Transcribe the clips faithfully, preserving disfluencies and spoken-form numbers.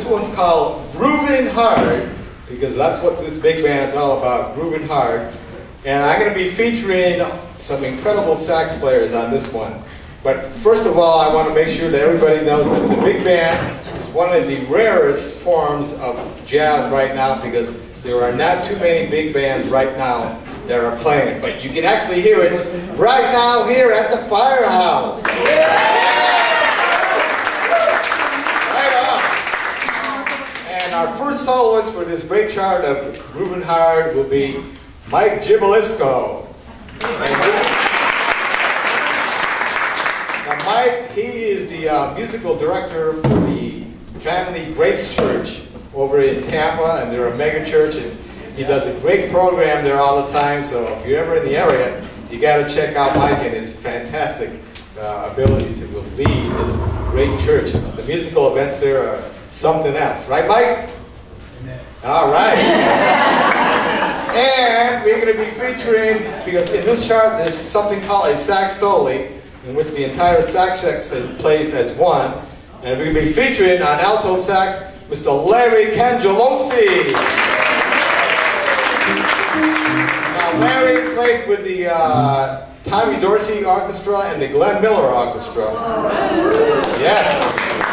this one's called Groovin Hard, because that's what this big band is all about, grooving hard. And I'm going to be featuring some incredible sax players on this one. But first of all, I want to make sure that everybody knows that the big band is one of the rarest forms of jazz right now, because there are not too many big bands right now that are playing. But you can actually hear it right now here at the Firehouse. Right on. And our first soloist for this great chart of Groovin Hard will be Mike Gibilisco. Now Mike, he is the uh, musical director for the Family Grace Church over in Tampa, and they're a mega church, and he does a great program there all the time. So if you're ever in the area, you got to check out Mike and his fantastic uh, ability to lead this great church. The musical events there are something else, right, Mike? Amen. All right. And we're going to be featuring, because in this chart there's something called a sax soli, in which the entire sax section plays as one, and we're going to be featuring on alto sax Mister Larry Cangelosi. Now, Larry played with the uh, Tommy Dorsey Orchestra and the Glenn Miller Orchestra. Yes.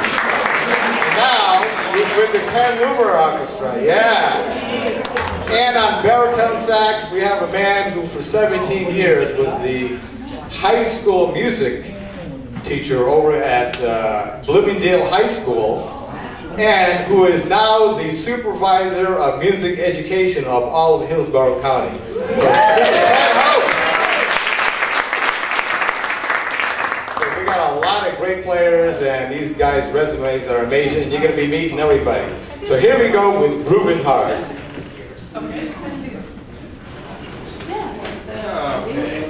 Now, he's with the Loomer Orchestra. Yeah. And on baritone sax, we have a man who for seventeen years was the high school music teacher over at uh, Bloomingdale High School, and who is now the supervisor of music education of all of Hillsborough County. So, so we got a lot of great players, and these guys' resumes are amazing, and you're going to be meeting everybody. So here we go with Groovin Hard. Okay. Yeah. Okay.